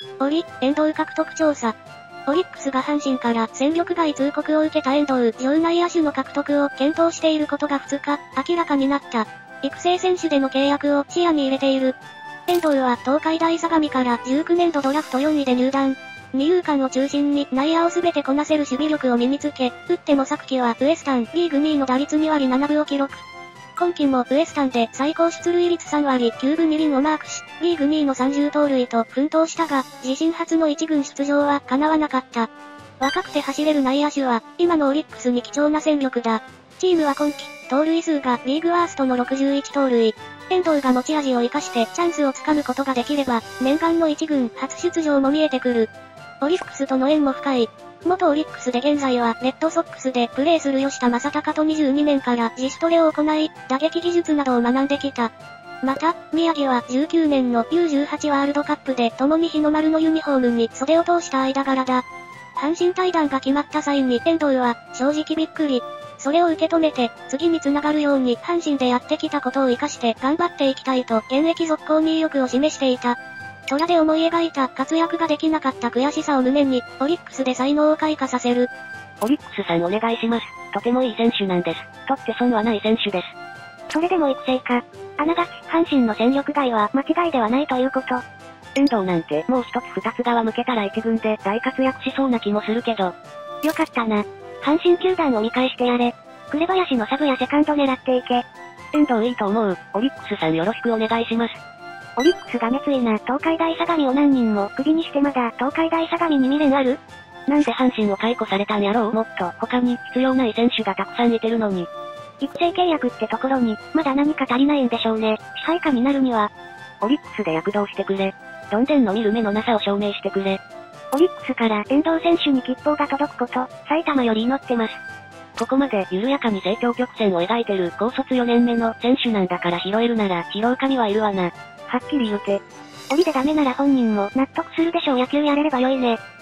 遠藤獲得調査。オリックスが阪神から戦力外通告を受けた遠藤、場内野手の獲得を検討していることが2日、明らかになった。育成選手での契約を視野に入れている。遠藤は東海大相模から19年度ドラフト4位で入団。二遊間を中心に内野をすべてこなせる守備力を身につけ、打っても昨季はウエスタンリーグ2位の打率2割7分を記録。今季もウエスタンで最高出塁率3割9分2厘をマークし、リーグ2位の30盗塁と奮闘したが、自身初の1軍出場は叶わなかった。若くて走れる内野手は、今のオリックスに貴重な戦力だ。チームは今季、盗塁数がリーグワーストの61盗塁。遠藤が持ち味を生かしてチャンスをつかむことができれば、念願の1軍初出場も見えてくる。オリックスとの縁も深い。元オリックスで現在はレッドソックスでプレーする吉田正尚と22年から自主トレを行い、打撃技術などを学んできた。また、宮城は19年の U18 ワールドカップで共に日の丸のユニフォームに袖を通した間柄だ。阪神退団が決まった際に遠藤は正直びっくり。それを受け止めて、次に繋がるように阪神でやってきたことを活かして頑張っていきたいと現役続行に意欲を示していた。虎で思い描いた活躍ができなかった悔しさを胸に、オリックスで才能を開花させる。 オリックスさんお願いします。とてもいい選手なんです。取って損はない選手です。 それでも育成か。あながち、阪神の戦力外は間違いではないということ。 遠藤なんてもう一つ二つ側向けたら一軍で大活躍しそうな気もするけど。 よかったな。阪神球団を見返してやれ。紅林のサブやセカンド狙っていけ。 遠藤いいと思う。オリックスさんよろしくお願いします。 オリックスが熱いな。東海大相模を何人もクビにしてまだ東海大相模に未練ある？ なんで阪神を解雇されたんやろう。もっと他に必要ない選手がたくさんいてるのに。 育成契約ってところに、まだ何か足りないんでしょうね。支配下になるには。 オリックスで躍動してくれ。どんでんの見る目のなさを証明してくれ。 オリックスから遠藤選手に吉報が届くこと、埼玉より祈ってます。 ここまで緩やかに成長曲線を描いてる高卒4年目の選手なんだから拾えるなら拾う神はいるわな。はっきり言うて。 オリでダメなら本人も納得するでしょう。野球やれればよいね。